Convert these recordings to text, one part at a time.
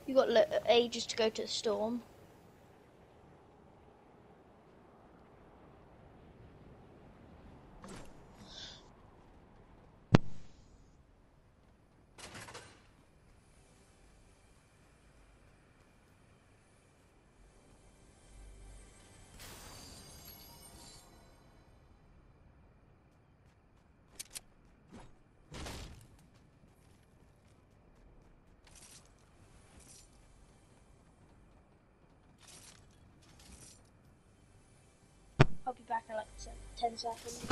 You got ages to go to the storm. I'll be back in like 10 seconds.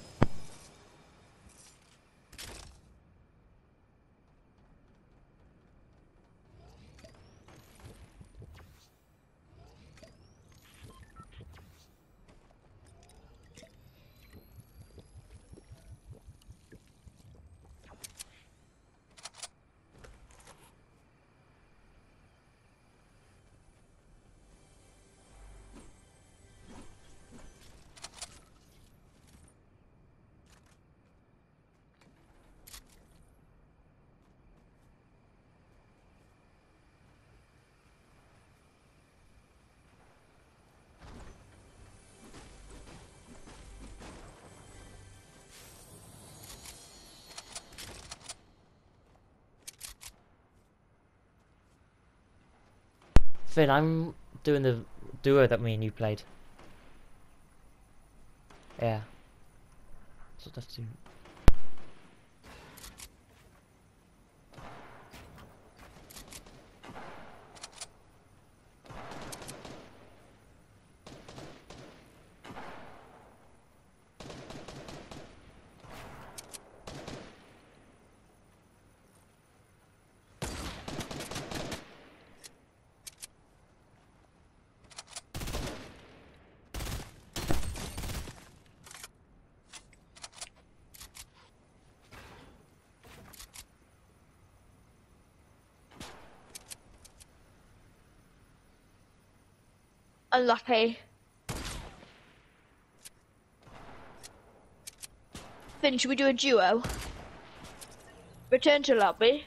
Finn, I'm doing the duo that me and you played. Yeah. So that's two. Unlucky. Finn, should we do a duo? Return to lobby.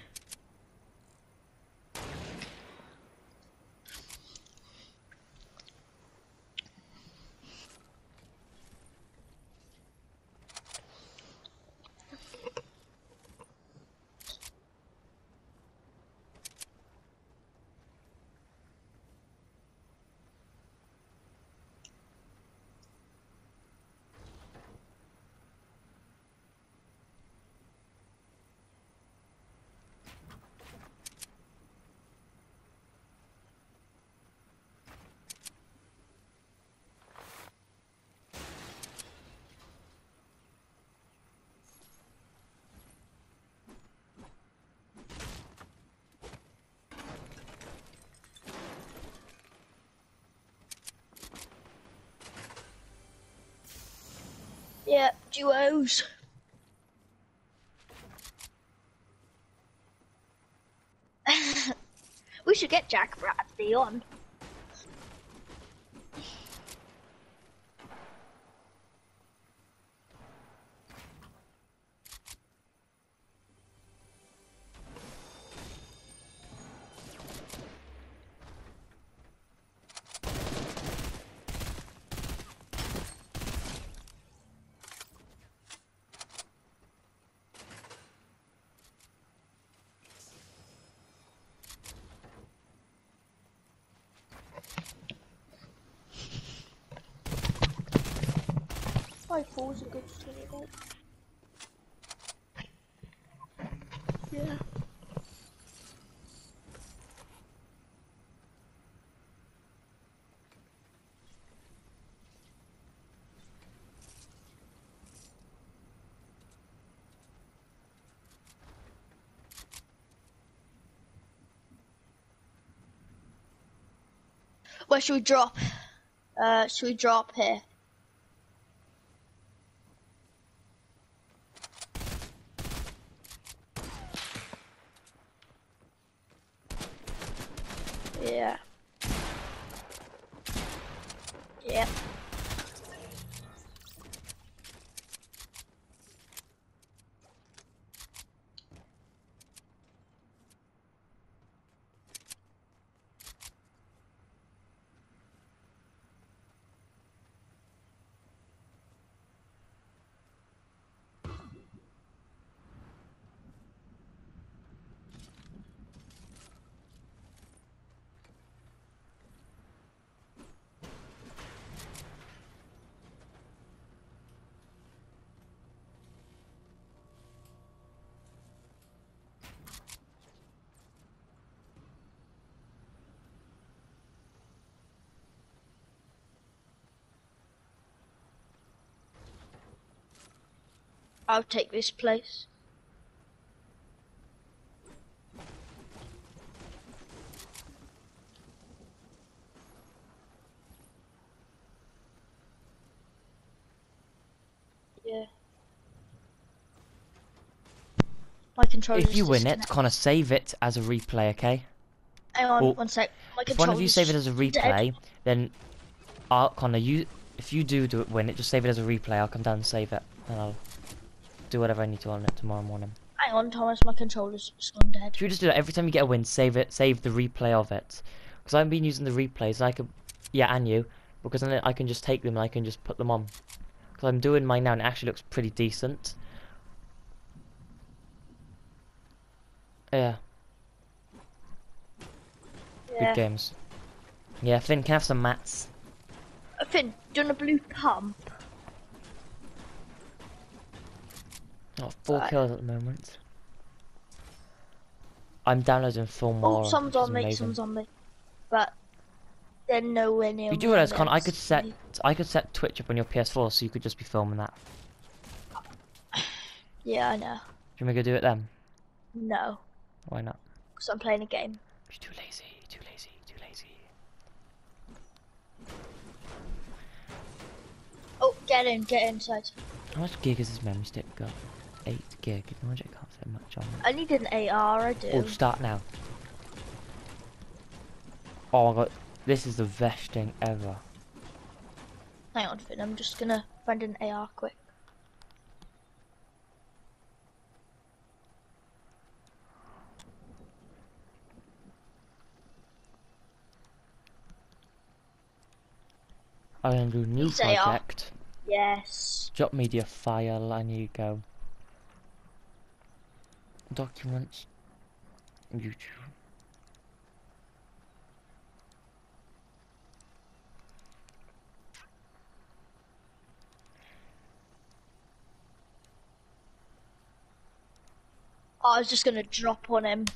Yeah, duos. We should get Jack Bradley on. Five four's a good start. Yeah. Where should we drop? Should we drop here? Yeah. Yep. I'll take this place. Yeah. My controller's If you win it, disconnected. Connor, save it as a replay, okay? Hang on, Or one sec. My if one of you controller's save it as a dead. replay, then Connor, if you do it, win it, just save it as a replay. I'll come down and save it, and I'll do whatever I need to on it tomorrow morning. Hang on, Thomas, my controller's just gone dead. If you just do that every time you get a win, save the replay of it. Because I've been using the replays, and I could, yeah, and you, because then I can just take them and I can just put them on. Because I'm doing mine now, and it actually looks pretty decent. Yeah. Yeah. Good games. Yeah, Finn, can I have some mats? Finn, do you want a blue pump? Oh, 4 kills at the moment. I'm downloading Film Oh, War, some's which is on me, amazing. some's on me. But they're nowhere near You me. do realize, and Con, they're I could set Twitch up on your PS4, so you could just be filming that. Yeah, I know. Do you want me to go do it then? No, Why not? because I'm playing a game. You're too lazy, too lazy, too lazy. Oh, get inside. How much gig has this memory stick got? 8 gig. I can't fit much on it. I need an AR, I do. Oh, start now. Oh my god, this is the best thing ever. Hang on, Finn, I'm just gonna find an AR quick. I'm gonna do a new Please AR. project. Yes. Drop media file, and you go. Documents. YouTube. Oh, I was just gonna drop on him.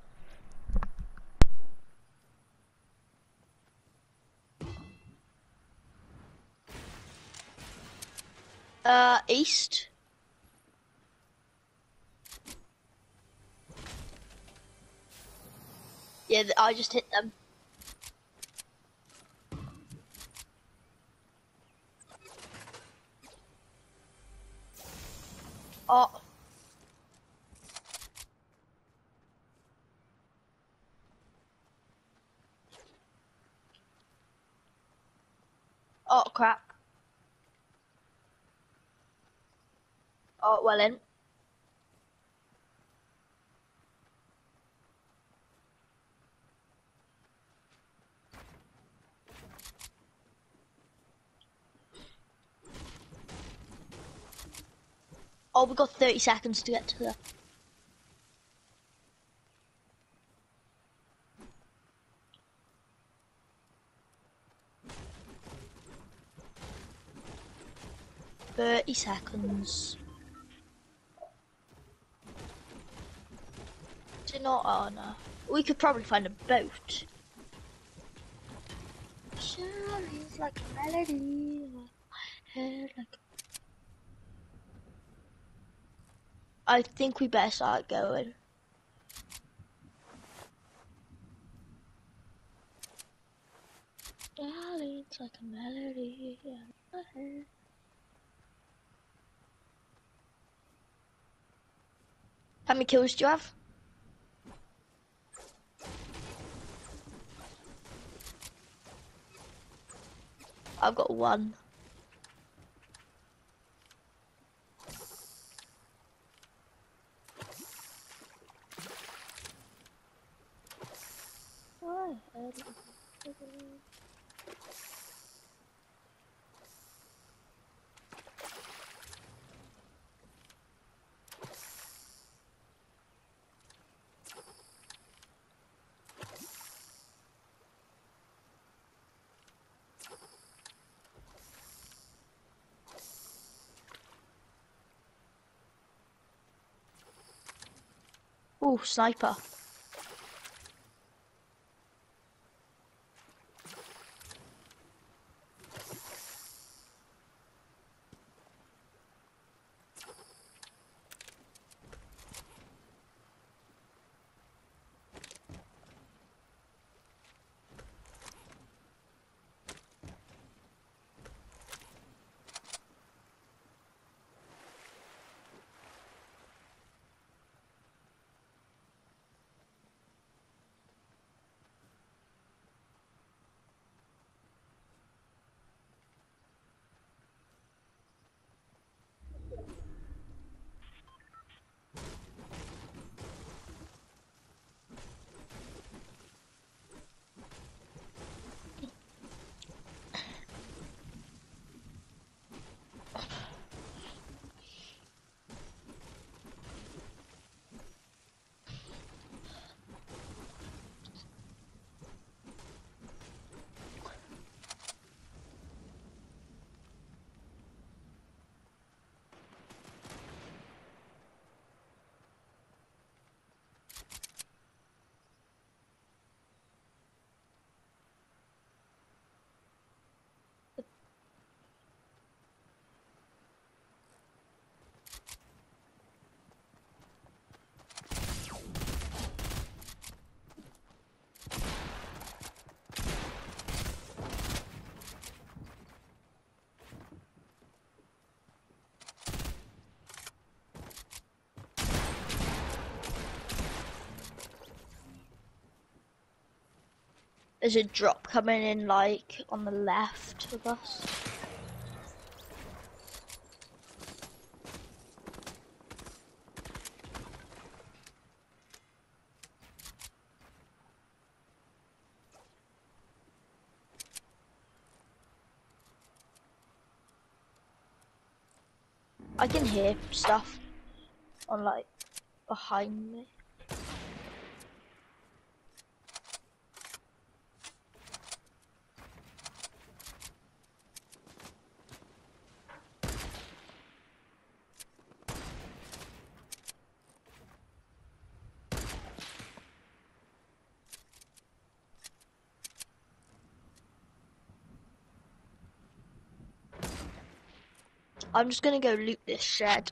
East. Yeah, I just hit them. Oh. Oh, crap. Oh, well in. Oh, we've got 30 seconds to get to the... seconds. Do you know? Oh no. We could probably find a boat. Shines like a melody. Head like... I think we better start going. Darling, it's like a melody in my head. How many kills do you have? I've got 1. Ooh, sniper. There's a drop coming in, like, on the left of us. I can hear stuff on, like, behind me. I'm just gonna go loot this shed.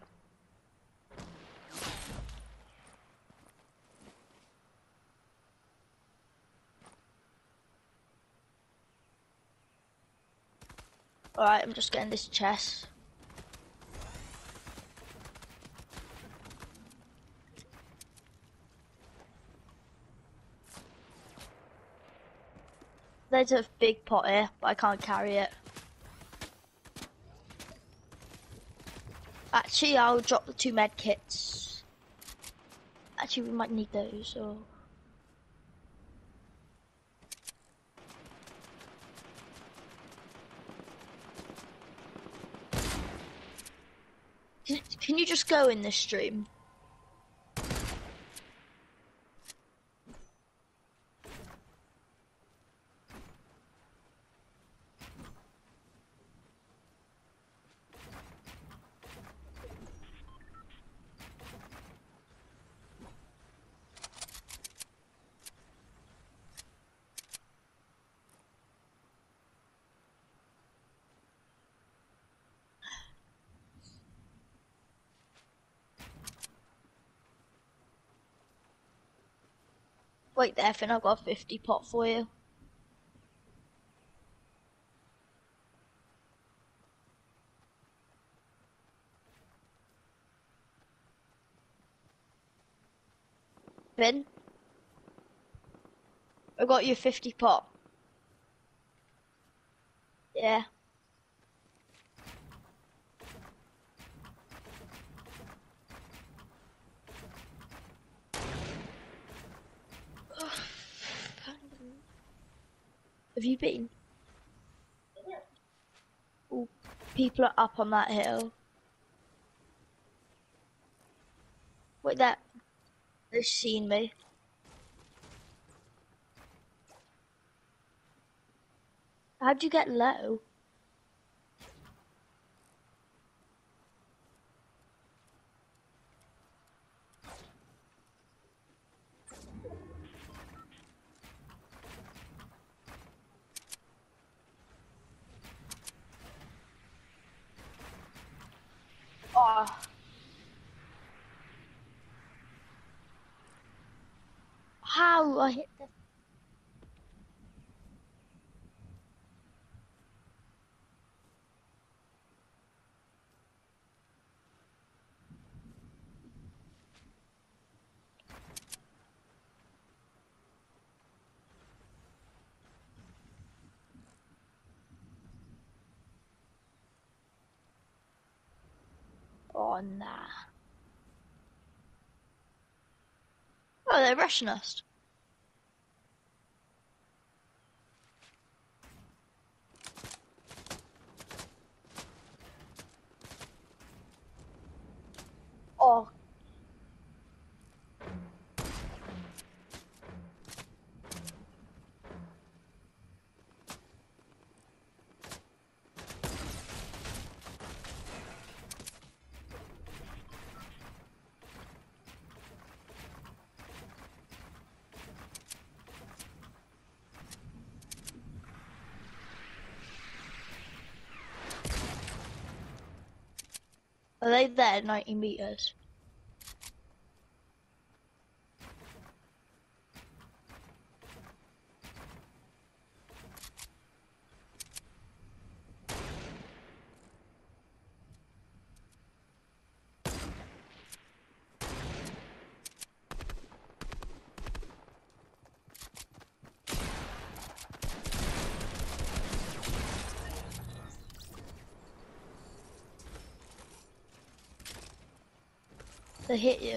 Alright, I'm just getting this chest. There's a big pot here, but I can't carry it. Actually, I'll drop the 2 med kits. Actually, we might need those, or... Can you just go in this stream? Wait there, Finn, I've got a 50 pot for you. Finn? I got you 50 pot. Yeah. Have you been? Ooh, people are up on that hill. Wait, they've seen me. How'd you get low? Oh. How I hit the... Oh, nah. Oh, they're rushing us. Oh. Are they there, 90 meters? they hit you.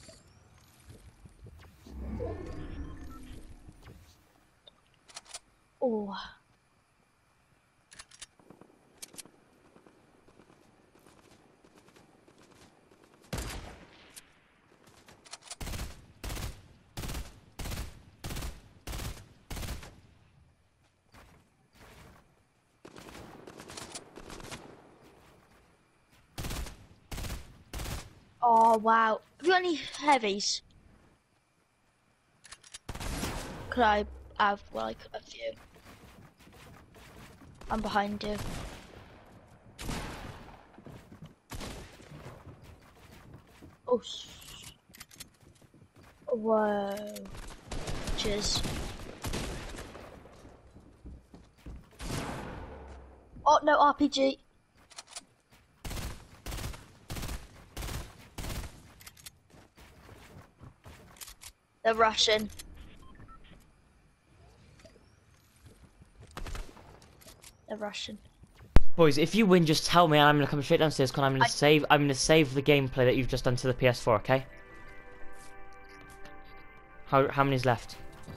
Oh. Oh wow. Have you got any heavies? Could I have like a few? I'm behind you. Oh. Whoa. Cheers. Oh no, RPG. They're rushing. They're rushing. Boys, if you win, just tell me, and I'm gonna come straight downstairs. Cause I'm gonna save. I'm gonna save the gameplay that you've just done to the PS4. Okay? How many's left?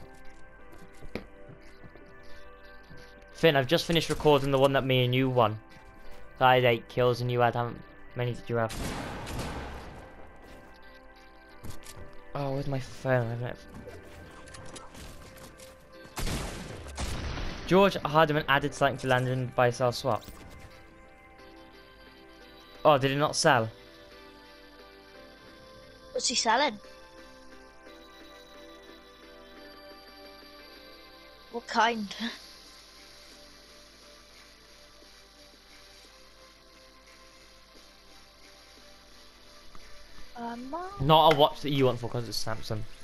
Finn, I've just finished recording the one that me and you won. So I had 8 kills, and you had how many did you have? Oh, where's my phone? I don't know. George Hardiman added something to Landon buy sell swap. Oh, did it not sell? What's he selling? What kind? Not a watch that you want for because it's Samsung.